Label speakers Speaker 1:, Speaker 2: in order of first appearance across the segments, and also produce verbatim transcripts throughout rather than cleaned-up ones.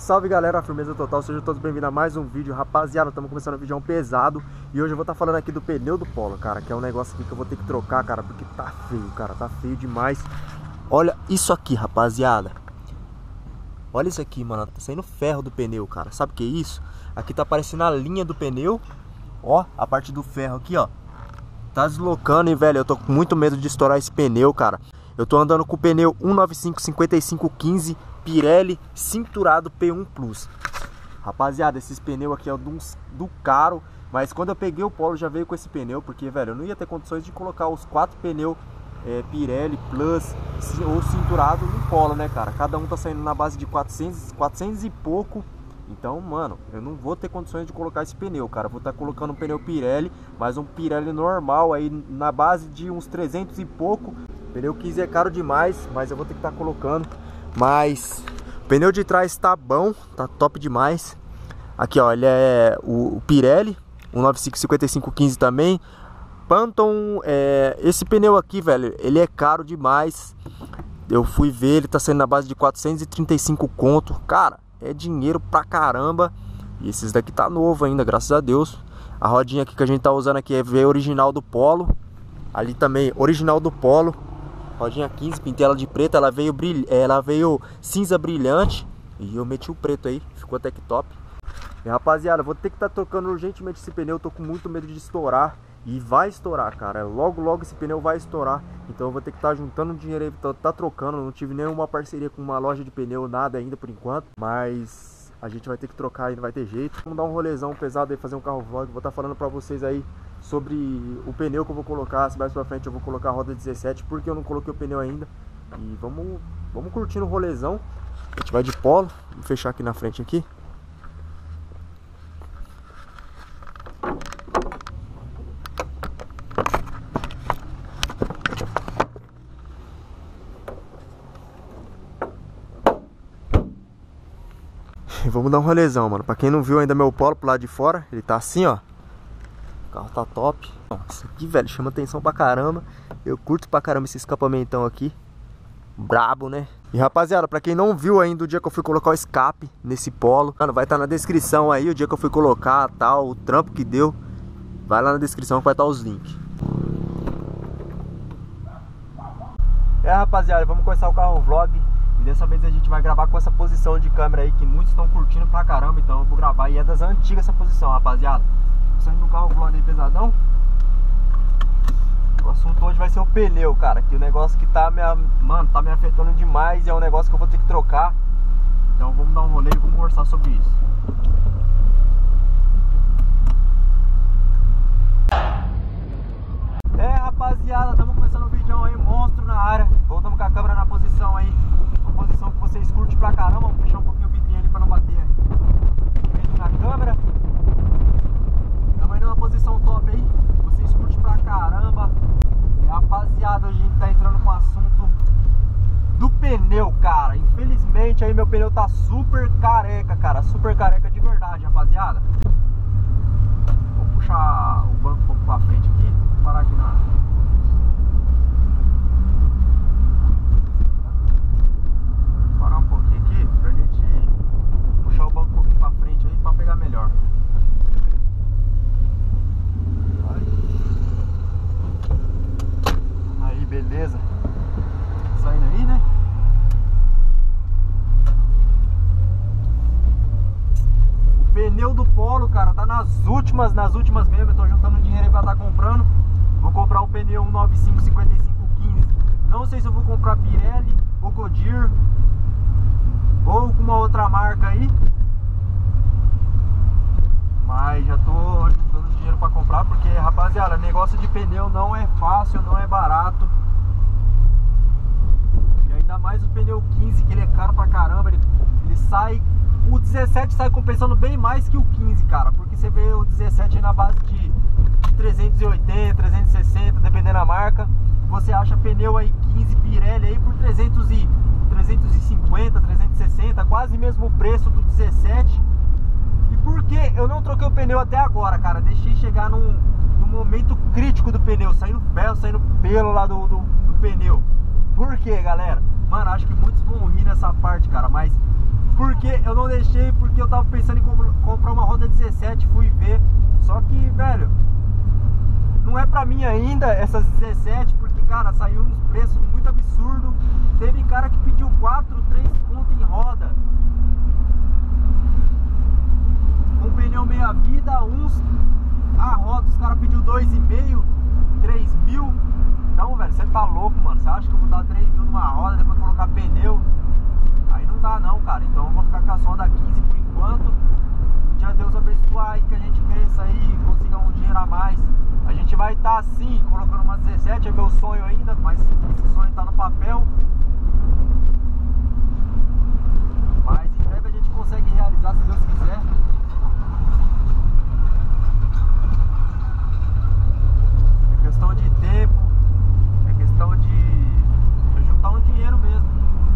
Speaker 1: Salve galera, firmeza total, sejam todos bem-vindos a mais um vídeo. Rapaziada, estamos começando um vídeo pesado. E hoje eu vou estar falando aqui do pneu do Polo, cara, que é um negócio aqui que eu vou ter que trocar, cara, porque tá feio, cara, tá feio demais. Olha isso aqui, rapaziada. Olha isso aqui, mano, tá saindo ferro do pneu, cara. Sabe o que é isso? Aqui tá aparecendo a linha do pneu. Ó, a parte do ferro aqui, ó, tá deslocando e, velho, eu tô com muito medo de estourar esse pneu, cara. Eu tô andando com o pneu um nove cinco cinquenta e cinco quinze Pirelli cinturado P um Plus. Rapaziada, esses pneus aqui é do, do caro, mas quando eu peguei o Polo já veio com esse pneu, porque, velho, eu não ia ter condições de colocar os quatro pneus é, Pirelli Plus ou cinturado no Polo, né, cara? Cada um tá saindo na base de quatrocentos, quatrocentos e pouco. Então, mano, eu não vou ter condições de colocar esse pneu, cara. Vou estar colocando um pneu Pirelli, mas um Pirelli normal aí na base de uns trezentos e pouco. O pneu quinze é caro demais, mas eu vou ter que estar colocando. Mas o pneu de trás tá bom, tá top demais. Aqui, ó, ele é o, o Pirelli um nove cinco cinquenta e cinco quinze também. Panton, é, esse pneu aqui, velho, ele é caro demais. Eu fui ver, ele tá saindo na base de quatrocentos e trinta e cinco conto. Cara, é dinheiro pra caramba. E esses daqui tá novo ainda, graças a Deus. A rodinha aqui que a gente tá usando aqui é V original do Polo. Ali também, original do Polo. Rodinha quinze, pintei ela de preto, ela veio, brilh... ela veio cinza brilhante. E eu meti o preto aí, ficou até que top. E rapaziada, vou ter que estar tá trocando urgentemente esse pneu, tô com muito medo de estourar. E vai estourar, cara, logo logo esse pneu vai estourar. Então eu vou ter que estar tá juntando dinheiro aí, tá, tá trocando. Não tive nenhuma parceria com uma loja de pneu, nada ainda por enquanto. Mas a gente vai ter que trocar aí, não vai ter jeito. Vamos dar um rolezão pesado aí, fazer um carro vlog. Vou estar tá falando pra vocês aí sobre o pneu que eu vou colocar. Se mais pra frente eu vou colocar a roda dezessete, porque eu não coloquei o pneu ainda. E vamos, vamos curtindo o rolezão. A gente vai de Polo. Vou fechar aqui na frente aqui. E vamos dar um rolezão, mano. Pra quem não viu ainda meu Polo pro lado de fora, ele tá assim, ó. O carro tá top. Isso aqui, velho, chama atenção pra caramba. Eu curto pra caramba esse escapamentão aqui. Brabo, né? E rapaziada, pra quem não viu ainda o dia que eu fui colocar o escape nesse Polo, mano, vai estar tá na descrição aí o dia que eu fui colocar, tal, o trampo que deu. Vai lá na descrição que vai estar tá os links. É, rapaziada, vamos começar o carro vlog. E dessa vez a gente vai gravar com essa posição de câmera aí que muitos estão curtindo pra caramba. Então eu vou gravar, e é das antigas essa posição, rapaziada. Saindo do carro vlog aí pesadão. O assunto hoje vai ser o pneu, cara. Que o negócio que tá me, mano, tá me afetando demais. E é um negócio que eu vou ter que trocar. Então vamos dar um rolê e vamos conversar sobre isso. É, rapaziada, estamos começando o vídeo aí, monstro na área. Voltamos com a câmera na posição aí, uma posição que vocês curtem pra caramba. Vamos fechar um pouquinho o vidrinho ali pra não bater aí na câmera. Estamos aí numa posição top aí, vocês curtem pra caramba. E, rapaziada, hoje a gente tá entrando com o assunto do pneu, cara. Infelizmente aí meu pneu tá super careca, cara, super careca de verdade, rapaziada. Vou puxar o banco um pouco pra frente aqui. Parar aqui na... Parar um pouquinho aqui pra gente puxar o banco um pouquinho pra frente aí pra pegar melhor. Aí, beleza. Saindo aí, né? O pneu do Polo, cara, tá nas últimas, nas últimas mesmo. Eu tô juntando dinheiro aí pra estar comprando. Vou comprar o pneu um nove cinco cinquenta e cinco quinze. Não sei se eu vou comprar Pirelli ou Goodyear ou alguma outra marca aí. Mas já tô juntando dinheiro pra comprar, porque, rapaziada, negócio de pneu não é fácil, não é barato. E ainda mais o pneu quinze, que ele é caro pra caramba. Ele, ele sai... O dezessete sai compensando bem mais que o quinze, cara. Porque você vê o dezessete aí na base de trezentos e oitenta, trezentos e sessenta, dependendo da marca. Você acha pneu aí quinze Pirelli aí por trezentos e, trezentos e cinquenta, trezentos e sessenta, quase mesmo o preço do dezessete. E por que eu não troquei o pneu até agora, cara? Deixei chegar num, num momento crítico do pneu, saindo ferro, saindo pelo lá do, do, do pneu. Por que, galera? Mano, acho que muitos vão rir nessa parte, cara, mas porque eu não deixei, porque eu tava pensando em comp comprar uma roda dezessete, fui ver. Só que, velho, não é pra mim ainda essas dezessete, porque, cara, saiu uns preços muito absurdos. Teve cara que pediu quatro, três conto em roda, com pneu meia vida, uns a roda, os caras pediu dois e meio, três mil. Então, velho, você tá louco, mano. Você acha que eu vou dar três mil numa roda, depois colocar pneu? Aí não dá não, cara. Então eu vou ficar com a sonda quinze por enquanto. Um dia Deus abençoar aí, que a gente cresça aí, consiga um dinheiro a mais. A gente vai estar tá, assim, colocando uma dezessete, é meu sonho ainda, mas esse sonho tá no papel. Mas em breve a gente consegue realizar, se Deus quiser. É questão de tempo, é questão de juntar um dinheiro mesmo.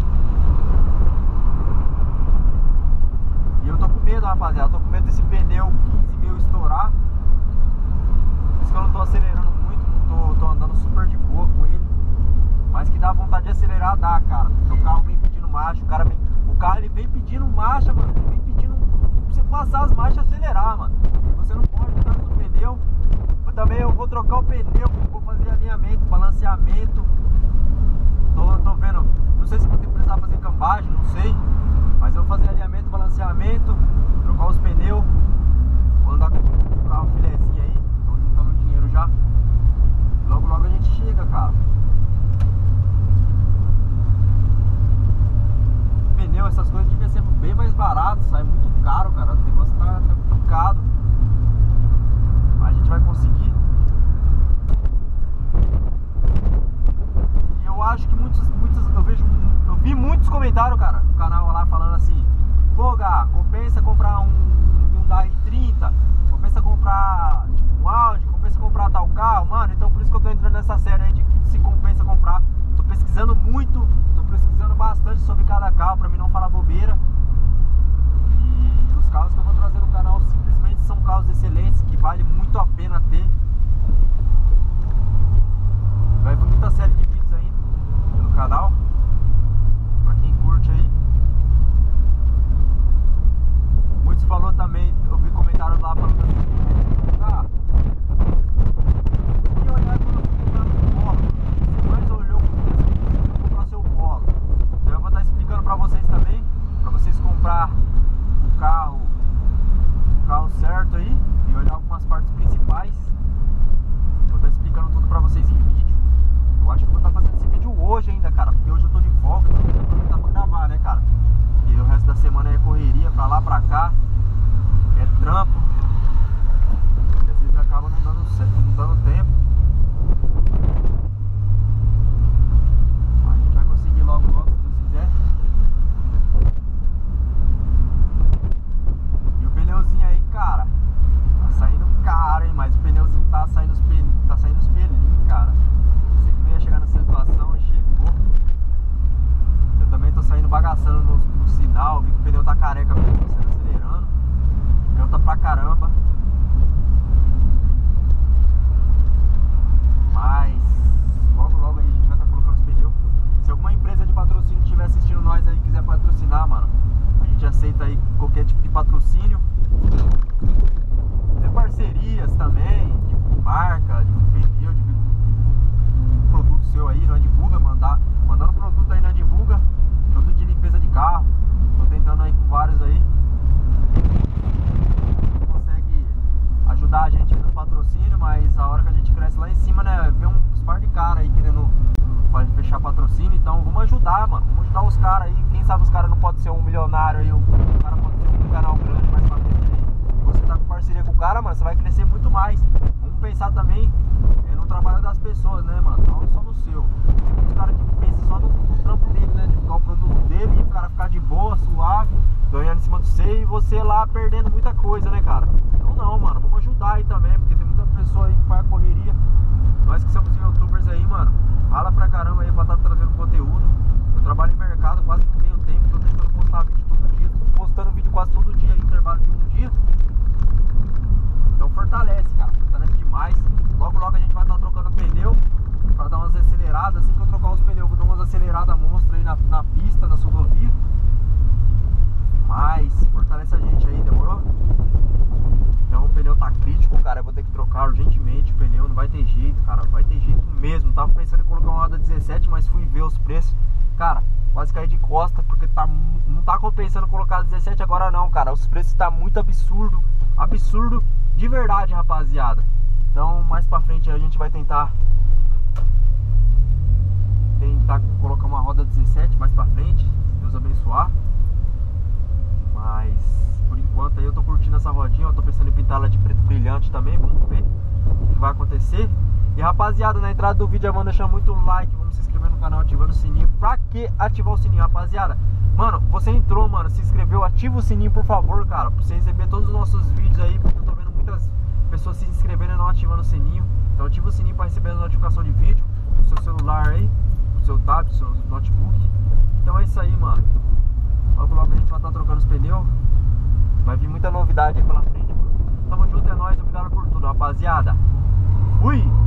Speaker 1: E eu tô com medo, rapaziada, tô com medo desse pneu quinze mil estourar. Por isso que eu não tô acelerando muito, não tô, tô andando super de boa com ele. Mas que dá vontade de acelerar, dá, cara. Porque o carro vem pedindo marcha, o cara vem, o carro ele vem pedindo marcha, mano. Ele vem pedindo pra você passar as marchas e acelerar, mano. Você não pode ficar com o pneu. Eu também eu vou trocar o pneu, vou fazer alinhamento, balanceamento. Tô, tô vendo, não sei se vou ter que precisar fazer cambagem, não sei. Mas eu vou fazer alinhamento, balanceamento, trocar os pneus. Vou andar com o carro filezinho aí. Tô juntando dinheiro já. Logo, logo a gente chega, cara. Pneu, essas coisas deviam ser bem mais barato, sai muito caro, cara. O negócio tá, tá complicado. Mas a gente vai conseguir. E eu acho que muitos, muitos eu vejo, eu vi muitos comentários, cara, no canal lá falando assim: pô, Gá, compensa comprar um Hyundai i trinta, compensa comprar tipo, um Audi, compensa comprar tal carro, mano. Então por isso que eu tô entrando nessa série aí de se compensa comprar. Tô pesquisando muito, tô pesquisando bastante sobre cada carro pra mim não falar bobeira. E os carros que eu vou trazer no canal simplesmente são carros excelentes, que vale muito a pena ter. Vai vir muita série de vídeos ainda no canal, pra quem curte aí. Muitos falou também, eu vi comentários lá falando assim: ah, que olhar quando eu fui comprar no Polo, você mais olhou quando comprar seu Polo. Então eu vou estar explicando pra vocês também, pra vocês comprar o carro, o carro certo aí, e olhar algumas partes principais. Vou estar explicando tudo pra vocês em vídeo. Eu acho que vou estar fazendo esse vídeo hoje ainda, cara, porque hoje eu tô de folga, então eu vou aproveitar pra gravar, né, cara? E o resto da semana é correria pra lá, pra cá, é trampo, e às vezes acaba não dando, não dando tempo. Mas a gente vai conseguir logo, logo, se Deus quiser. E o pneuzinho aí, cara, tá saindo caro, hein? Mas o pneuzinho tá saindo os pelinhos, tá saindo os pelinhos, cara. Pensei que não ia chegar nessa situação e chegou. Eu também tô saindo bagaçando no, no sinal, vi que o pneu tá careca mesmo, tô saindo acelerando. Canta pra caramba. Mas logo logo aí a gente vai estar colocando os pneus. Se alguma empresa de patrocínio estiver assistindo nós aí e quiser patrocinar, mano, a gente aceita aí qualquer tipo de patrocínio. Tem parcerias também, tipo marca, de pneu, de um produto seu aí, nós divulga, mandar, mandando produto aí, nós divulga, produto de limpeza de carro. Tô tentando aí com vários aí. Consegue ajudar a gente no patrocínio, mas a hora que a gente cresce lá em cima, né, vê uns par de cara aí querendo fechar patrocínio. Então vamos ajudar, mano, vamos ajudar os caras aí. Quem sabe os caras não podem ser um milionário aí, o cara pode ser um canal grande mais pra frente aí. Você tá com parceria com o cara, mano, você vai crescer muito mais. Vamos pensar também é, no trabalho das pessoas, né, mano, não só no seu. Os caras que pensam só no, no trampo dele, né, de ficar o produto dele e o cara ficar de boa, suave, ganhando em cima do você, e você lá perdendo muita coisa, né, cara? Então não, mano, vamos ajudar aí também, porque tem muita pessoa aí que faz a correria. Nós que somos youtubers aí, mano, rala pra caramba aí pra estar trazendo conteúdo. Eu trabalho em mercado, quase não tenho tempo, tô tentando postar vídeo todo dia, tô postando vídeo quase todo dia, em intervalo de um dia. Então fortalece, cara, fortalece demais. Logo logo a gente vai estar trocando pneu pra dar umas aceleradas. Assim que eu trocar os pneus, eu vou dar umas aceleradas monstro aí na, na pista, na rodovia. pensando em colocar uma roda dezessete, mas fui ver os preços. Cara, quase caí de costa, porque tá, não tá compensando colocar dezessete agora não, cara. Os preços tá muito absurdo, absurdo de verdade, rapaziada. Então, mais pra frente a gente vai tentar Tentar colocar uma roda dezessete mais pra frente, se Deus abençoar. Mas, por enquanto aí eu tô curtindo essa rodinha. Eu tô pensando em pintar ela de preto brilhante também. Vamos ver o que vai acontecer. E rapaziada, na entrada do vídeo já vão deixar muito like, vamos se inscrever no canal, ativando o sininho. Pra que ativar o sininho, rapaziada? Mano, você entrou, mano, se inscreveu, ativa o sininho, por favor, cara, pra você receber todos os nossos vídeos aí, porque eu tô vendo muitas pessoas se inscrevendo e não ativando o sininho. Então ativa o sininho pra receber a notificação de vídeo no seu celular aí, no seu tablet, no seu notebook. Então é isso aí, mano. Logo logo a gente vai estar trocando os pneus. Vai vir muita novidade aí pela frente, mano. Tamo junto, é nóis, obrigado por tudo, rapaziada. Fui!